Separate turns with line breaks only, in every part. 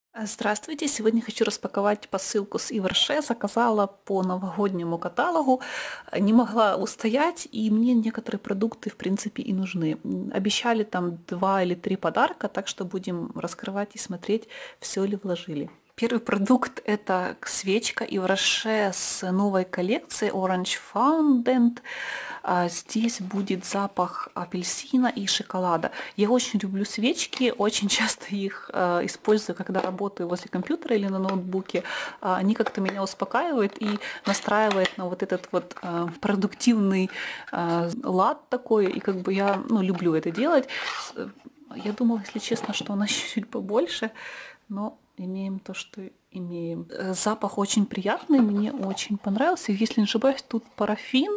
Здравствуйте! Сегодня хочу распаковать посылку с Иварше. Заказала по новогоднему каталогу. Не могла устоять, и мне некоторые продукты, в принципе, и нужны. Обещали там 2 или 3 подарка, так что будем раскрывать и смотреть, все ли вложили. Первый продукт — это свечка Иварше с новой коллекции Orange Foundant. Здесь будет запах апельсина и шоколада. Я очень люблю свечки, очень часто их использую, когда работаю возле компьютера или на ноутбуке. Они как-то меня успокаивают и настраивают на вот этот вот продуктивный лад такой. И как бы я люблю это делать. Я думала, если честно, что она чуть-чуть побольше, но имеем то, что имеем. Запах очень приятный, мне очень понравился. Если не ошибаюсь, тут парафин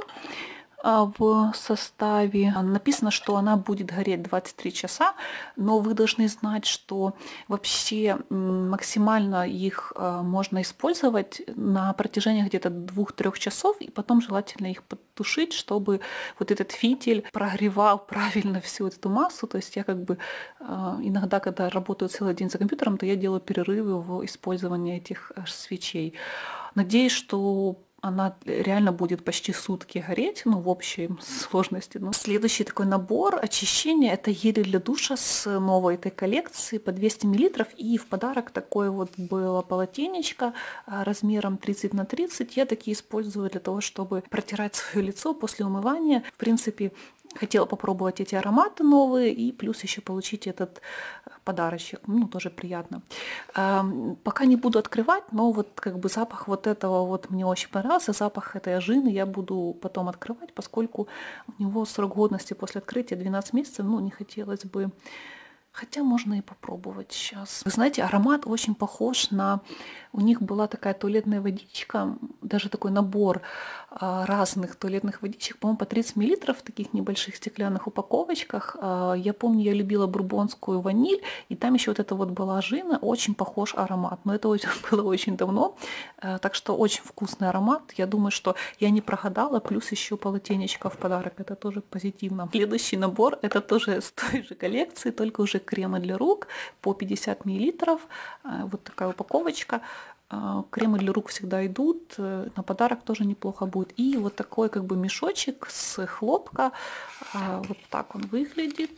в составе. Написано, что она будет гореть 23 часа, но вы должны знать, что вообще максимально их можно использовать на протяжении где-то 2-3 часов, и потом желательно их потушить, чтобы вот этот фитиль прогревал правильно всю эту массу. То есть я как бы иногда, когда работаю целый день за компьютером, то я делаю перерывы в использовании этих свечей. Надеюсь, что она реально будет почти сутки гореть, в общей сложности. Следующий такой набор очищения — это гели для душа с новой этой коллекции по 200 мл. И в подарок такое вот было полотенечко размером 30 на 30. Я такие использую для того, чтобы протирать свое лицо после умывания. В принципе, хотела попробовать эти ароматы новые и плюс еще получить этот подарочек. Тоже приятно. Пока не буду открывать, но вот как бы запах вот этого вот мне очень понравился. Запах этой ажины я буду потом открывать, поскольку у него срок годности после открытия 12 месяцев. Не хотелось бы. Хотя можно и попробовать сейчас. Вы знаете, аромат очень похож на... У них была такая туалетная водичка, даже такой набор разных туалетных водичек, по-моему, по 30 мл в таких небольших стеклянных упаковочках. Я помню, я любила бурбонскую ваниль, и там еще вот это вот была ажина, очень похож аромат. Но это было очень давно, так что очень вкусный аромат. Я думаю, что я не прогадала, плюс еще полотенечко в подарок, это тоже позитивно. Следующий набор — это тоже с той же коллекции, только уже кремы для рук по 50 мл. Вот такая упаковочка. Кремы для рук всегда идут, на подарок тоже неплохо будет. И вот такой как бы мешочек с хлопка. Вот так он выглядит.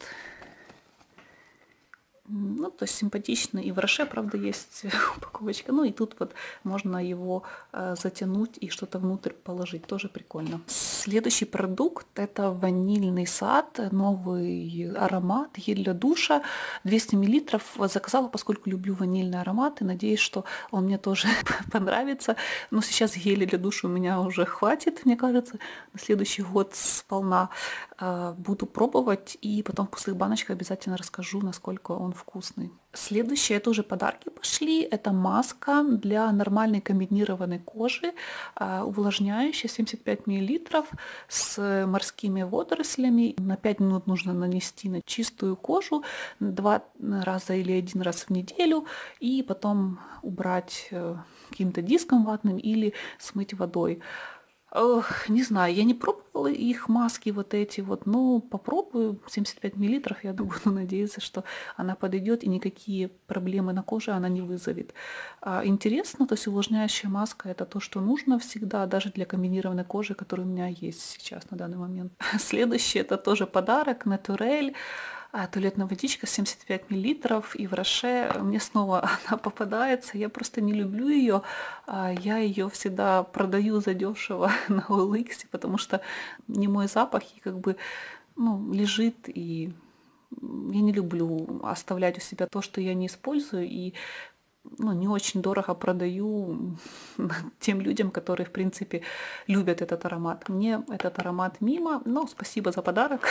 То есть симпатично. И в Роше, правда, есть упаковочка. И тут вот можно его затянуть и что-то внутрь положить. Тоже прикольно. Следующий продукт — это ванильный сад. Новый аромат, гель для душа. 200 мл. Заказала, поскольку люблю ванильные ароматы. Надеюсь, что он мне тоже понравится. Но сейчас геля для душа у меня уже хватит, мне кажется. На следующий год сполна буду пробовать. И потом в пустых баночках обязательно расскажу, насколько он вкусный. Следующее — это уже подарки пошли. Это маска для нормальной комбинированной кожи, увлажняющая, 75 мл, с морскими водорослями. На 5 минут нужно нанести на чистую кожу 2 раза или 1 раз в неделю, и потом убрать каким-то диском ватным или смыть водой. Не знаю, я не пробовала их маски вот эти вот, но попробую. 75 мл, я буду надеяться, что она подойдет и никакие проблемы на коже она не вызовет. Интересно, то есть увлажняющая маска — это то, что нужно всегда, даже для комбинированной кожи, которая у меня есть сейчас на данный момент. Следующий — это тоже подарок, Naturelle. Туалетная водичка 75 мл, и в Роше мне снова она попадается. Я просто не люблю ее. Я ее всегда продаю задешево на OLX, потому что не мой запах, и как бы лежит, и я не люблю оставлять у себя то, что я не использую, и не очень дорого продаю тем людям, которые, в принципе, любят этот аромат. Мне этот аромат мимо, но спасибо за подарок.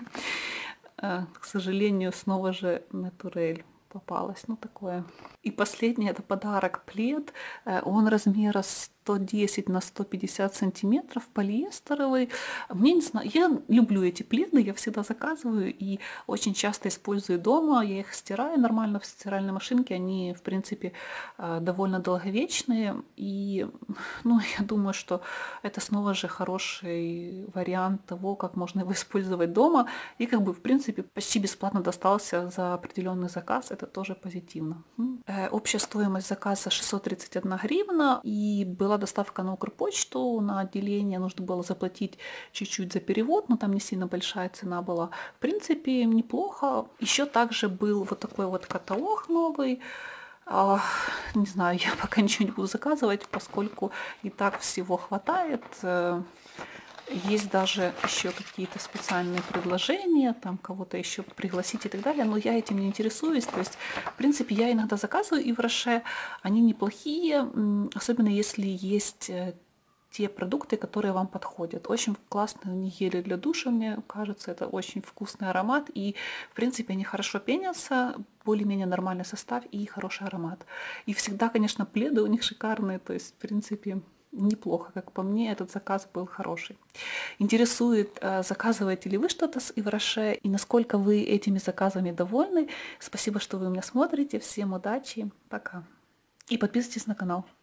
К сожалению, снова же Naturelle попалась. Такое. И последний — это подарок плед. Он размера 110 на 150 сантиметров, полиэстеровый. Мне не знаю, я люблю эти пледы, я всегда заказываю и очень часто использую дома. Я их стираю нормально в стиральной машинке. Они, в принципе, довольно долговечные. И я думаю, что это снова же хороший вариант того, как можно его использовать дома. И как бы, в принципе, почти бесплатно достался за определенный заказ. это тоже позитивно. Общая стоимость заказа 631 гривна, и была доставка на Укрпочту, на отделение нужно было заплатить чуть-чуть за перевод, но там не сильно большая цена была. В принципе, неплохо. Еще также был вот такой вот каталог новый. Не знаю, я пока ничего не буду заказывать, поскольку и так всего хватает. Есть даже еще какие-то специальные предложения, там кого-то еще пригласить и так далее, но я этим не интересуюсь. То есть, в принципе, я иногда заказываю и в Роше, они неплохие, особенно если есть те продукты, которые вам подходят. Очень классные у них гели для душа, мне кажется, это очень вкусный аромат, и, в принципе, они хорошо пенятся, более-менее нормальный состав и хороший аромат. И всегда, конечно, пледы у них шикарные, то есть, в принципе, неплохо, как по мне, этот заказ был хороший. Интересует, заказываете ли вы что-то с Ивроше и насколько вы этими заказами довольны. Спасибо, что вы меня смотрите. Всем удачи. Пока. И подписывайтесь на канал.